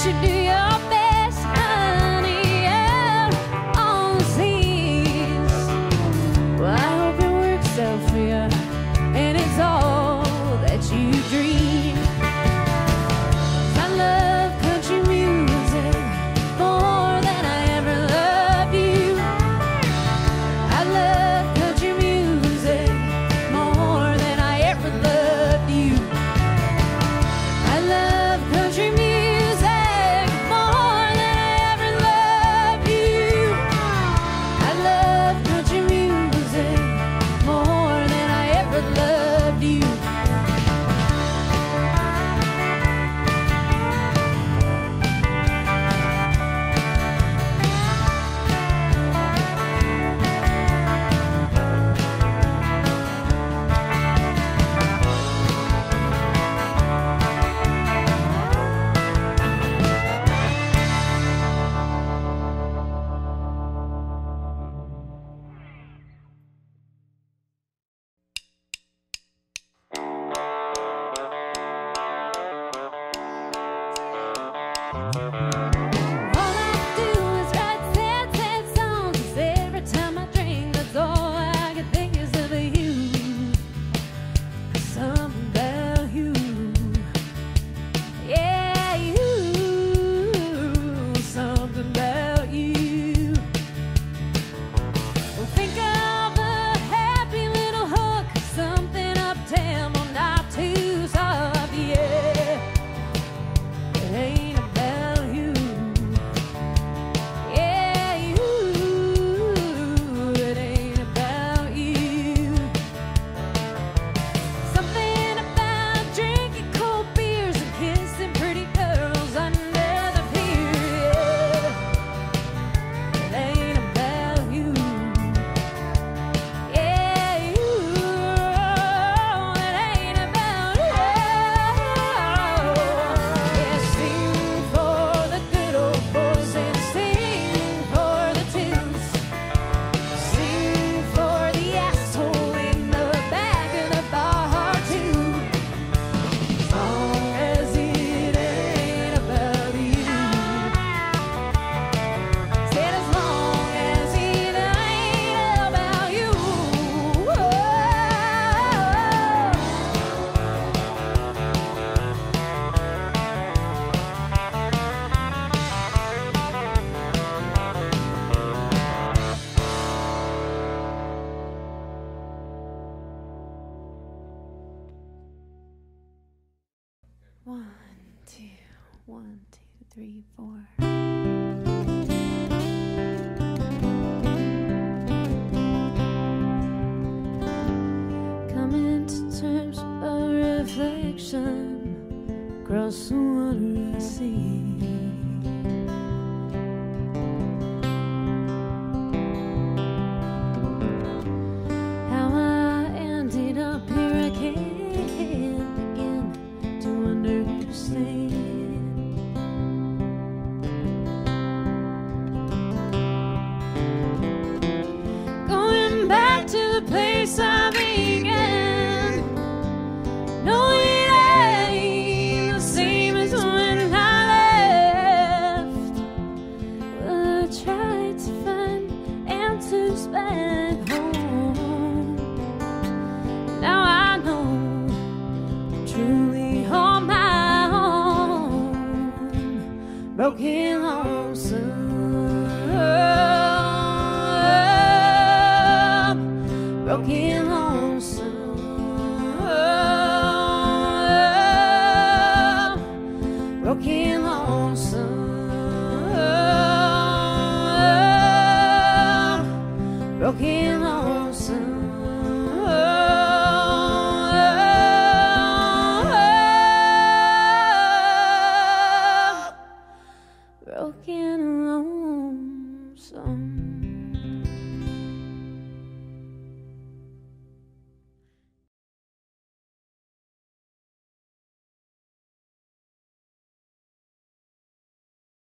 should do your best, honey, out on the seas. Well, I hope it works out for you, and it's all that you dream. I love country music more than I ever loved you. I love country music more than I ever loved you. I love country music more than I ever loved you. I love country music more than I ever loved you. All I do is write sad, sad songs. 'Cause every time I drink, that's all I can think is of you. 'Cause something about you, yeah, you, something about you. Well, think of a happy little hook, something up tempo, not too soft, yeah. It ain't about you, yeah, you. It ain't about you. Something about drinking cold beers and kissing pretty girls under the pier, yeah. It ain't about you, yeah, you. It ain't about you. Yeah, sing for the good old boys and sing for the tunes. Sing for the asshole in the back of the bar too. As long as it ain't about you. Said as long as it ain't about you. One, two, 3, 4. Coming to terms with a reflection across the water I see. How I ended up here, I can't begin to understand. Going back to the place I began. No, it ain't the same as when I left. Well, I tried to find answers back home. Now I know I'm truly on my own. Broken lonesome. Broken lonesome. Broken lonesome. Broken lonesome. Broken lonesome.